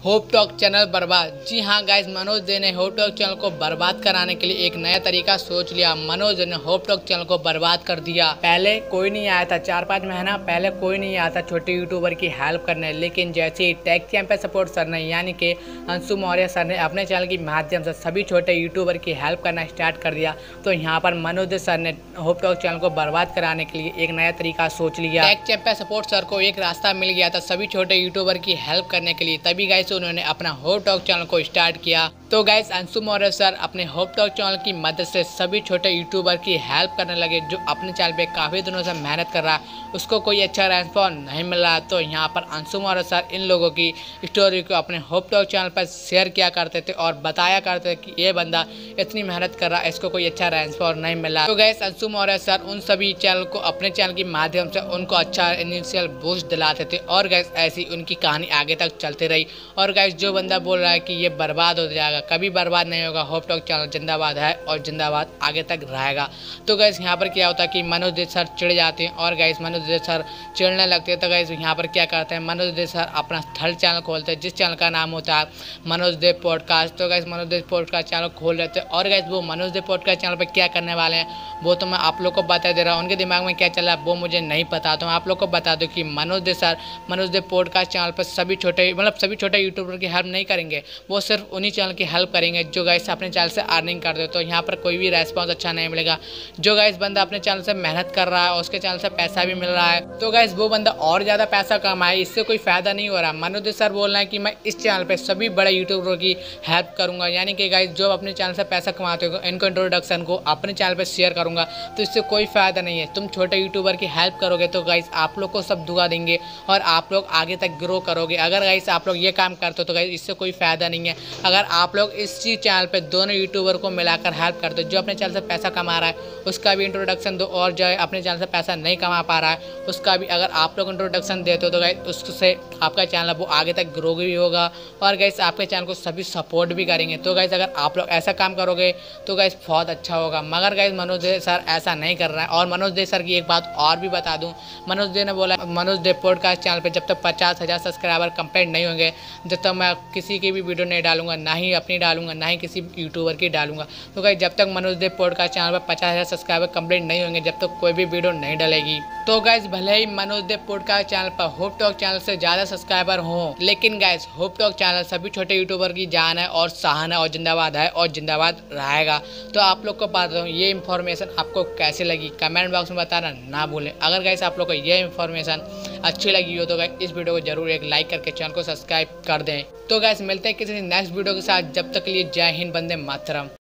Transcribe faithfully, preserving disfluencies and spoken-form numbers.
Hope Talk channel बर्बाद। जी हाँ guys, Manoj दे ने होप टॉक चैनल को बर्बाद कराने के लिए एक नया तरीका सोच लिया। मनोज दे ने होप टॉक चैनल को बर्बाद कर दिया। पहले कोई नहीं आया था, चार पाँच महीना पहले कोई नहीं आया था छोटे यूट्यूबर की हेल्प करने, लेकिन जैसे ही टेक चैंपियन सपोर्ट सर ने यानी कि अंशु मौर्य सर ने अपने चैनल के माध्यम से सभी छोटे यूट्यूबर की हेल्प करना स्टार्ट कर दिया, तो यहाँ पर मनोज दे सर ने होप टॉक चैनल को बर्बाद कराने के लिए एक नया तरीका सोच लिया। टेक चैंपियन सपोर्ट सर को एक रास्ता मिल गया था सभी छोटे यूट्यूबर की हेल्प करने के लिए, तभी गाइस उन्होंने अपना होप टॉक चैनल को स्टार्ट किया। तो गाइस अंशु मौर्य सर अपने होप टॉक चैनल की मदद से सभी छोटे यूट्यूबर की हेल्प करने लगे। जो अपने चैनल पे काफ़ी दिनों से मेहनत कर रहा है उसको कोई अच्छा रेस्पॉन्स नहीं मिल रहा, तो यहाँ पर अंशु मौर्य सर इन लोगों की स्टोरी को अपने होप टॉक चैनल पर शेयर किया करते थे और बताया करते थे कि ये बंदा इतनी मेहनत कर रहा है, इसको कोई अच्छा रेस्पॉन्स नहीं मिला। तो गाइस अंशु मौर्य सर उन सभी चैनल को अपने चैनल के माध्यम से उनको अच्छा इनिशियल बूस्ट दिलाते थे और गाइस ऐसी उनकी कहानी आगे तक चलती रही। और गाइस जो बंदा बोल रहा है कि ये बर्बाद हो जाएगा, कभी बर्बाद नहीं होगा। होप टॉक चैनल जिंदाबाद है और जिंदाबाद आगे तक रहेगा। तो गाइस यहाँ पर क्या होता है कि मनोज दे सर चिढ़ जाते हैं और गाइस मनोज दे सर चिढ़ने लगते हैं। तो गाइस यहाँ पर क्या करते हैं, मनोज दे सर अपना थर्ड चैनल खोलते हैं जिस चैनल का नाम होता है मनोज दे पॉडकास्ट। तो guys Manoj Dey podcast channel खोल लेते हैं और गाइस वो मनोज दे पॉडकास्ट चैनल पर क्या करने वाले हैं वो तो मैं आप लोग को बता दे रहा हूँ। उनके दिमाग में क्या चल रहा है वो मुझे नहीं पता, तो मैं आप लोग को बता दूँ कि Manoj Dey sir Manoj Dey podcast channel पर सभी छोटे मतलब सभी छोटे यूट्यूबर की हेल्प नहीं करेंगे, वो सिर्फ उन्हीं चैनल की हेल्प करेंगे जो गाइस अपने चैनल से अर्निंग कर दे। तो यहाँ पर कोई भी रेस्पॉन्स अच्छा नहीं मिलेगा। जो गाइस बंदा अपने चैनल से मेहनत कर रहा है उसके चैनल से पैसा भी मिल रहा है, तो गाइस वो बंदा और ज़्यादा पैसा कमाए, इससे कोई फायदा नहीं हो रहा। मनोज सर बोल रहे हैं कि मैं इस चैनल पे सभी बड़े यूट्यूबरों की हेल्प करूंगा, यानी कि गाइस जो अपने चैनल से पैसा कमाते हो इनको इंट्रोडक्शन को अपने चैनल पर शेयर करूंगा, तो इससे कोई फायदा नहीं है। तुम छोटे यूट्यूबर की हेल्प करोगे तो गाइस आप लोग को सब दुआ देंगे और आप लोग आगे तक ग्रो करोगे। अगर गाइस आप लोग ये काम करते हो तो गाइस इससे कोई फायदा नहीं है। अगर आप लोग इसी चैनल पे दोनों यूट्यूबर को मिलाकर हेल्प करते हो, जो अपने चैनल से पैसा कमा रहा है उसका भी इंट्रोडक्शन दो और जो अपने चैनल से पैसा नहीं कमा पा रहा है उसका भी अगर आप लोग इंट्रोडक्शन देते हो तो गाइस उससे आपका चैनल वो आगे तक ग्रो भी होगा और गाइस आपके चैनल को सभी सपोर्ट भी करेंगे। तो गाइस अगर आप लोग ऐसा काम करोगे तो गाइस बहुत अच्छा होगा। मगर गाइस मनोज दे सर ऐसा नहीं कर रहा है। और मनोज दे सर की एक बात और भी बता दूँ, मनोज दे ने बोला मनोज दे पॉडकास्ट चैनल पर जब तक पचास हज़ार सब्सक्राइबर कंप्लीट नहीं होंगे जब तक मैं किसी की भी वीडियो नहीं डालूंगा, ना ही अपनी डालूंगा ना ही किसी यूट्यूबर की डालूंगा। तो गाइस जब तक मनोज दे पॉडकास्ट चैनल पर पचास हज़ार सब्सक्राइबर कंप्लीट नहीं होंगे जब तक कोई भी वीडियो नहीं डलेगी। तो गाइस भले ही मनोज दे पॉडकास्ट चैनल पर होप टॉक चैनल से ज़्यादा सब्सक्राइबर हो, लेकिन गाइस होप टॉक चैनल सभी छोटे यूट्यूबर की जान है और शान है और जिंदाबाद है और जिंदाबाद रहेगा। तो आप लोग को बता दूँ ये इन्फॉर्मेशन आपको कैसे लगी कमेंट बॉक्स में बताना ना भूलें। अगर गाइस आप लोग को ये इन्फॉर्मेशन अच्छी लगी हो तो गाइस इस वीडियो को जरूर एक लाइक करके चैनल को सब्सक्राइब कर दें। तो गाइस मिलते हैं किसी नेक्स्ट वीडियो के साथ, जब तक के लिए जय हिंद, वंदे मातरम।